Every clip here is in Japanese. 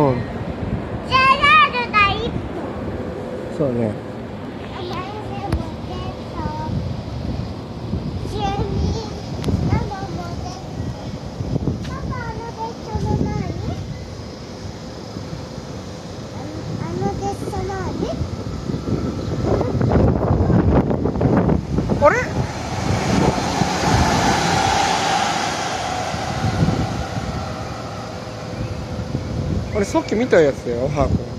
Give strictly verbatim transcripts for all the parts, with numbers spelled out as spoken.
うん。 ジェラールが一本。 そうね。あれ？あれさっき見たやつだよ、ハーク。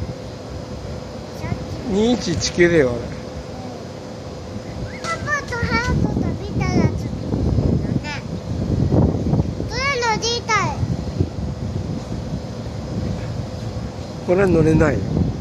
にいちいちきゅうだよ、あれ。 パパとハートと見たやつね。それ乗りたい。 これは乗れないよ。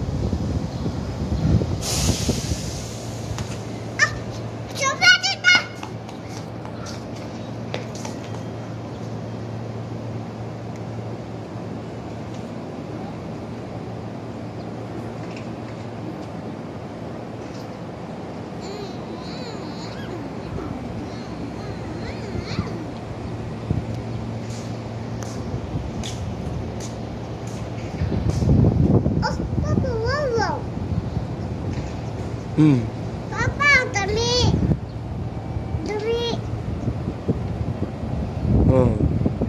うん。 パパ、ドミドミうん。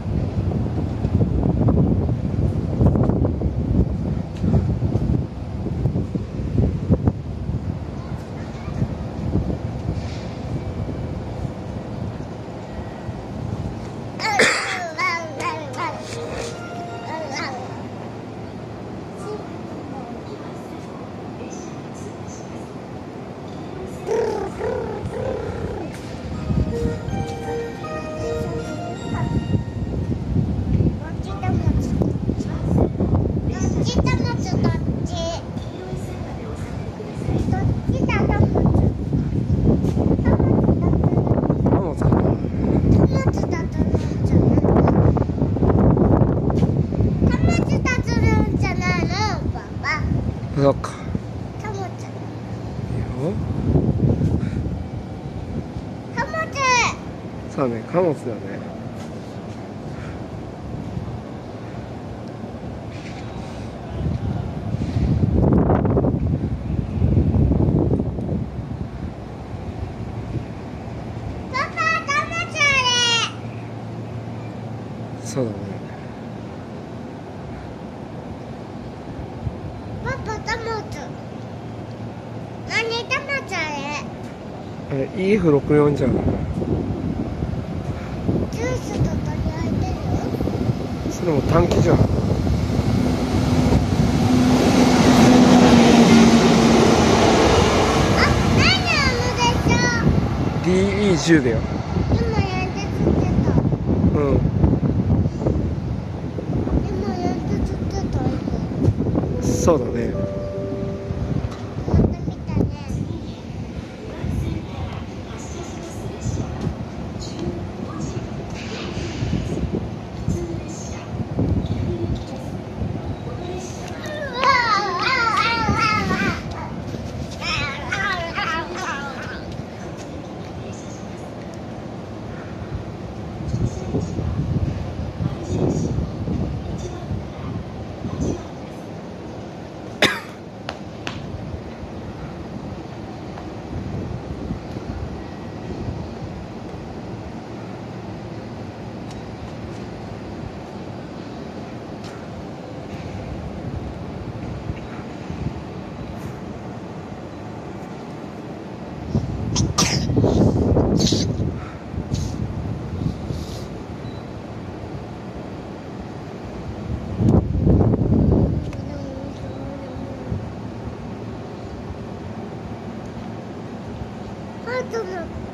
そっか。 貨物。 いいよ。 貨物。 そうね、貨物だね。 パパ、貨物あれ。 そうだね。 パパ、貨物。何貨物あれ。 あれ イーエフろくじゅうよん じゃん。 ジュースと取り合えてる。 それも短期じゃん。 あ、何あのでしょ。 ディーイーじゅう だよ。 今やんで釣ってた。 うん。 今やんで釣ってた。今。 そうだね。 また見たね。ハートの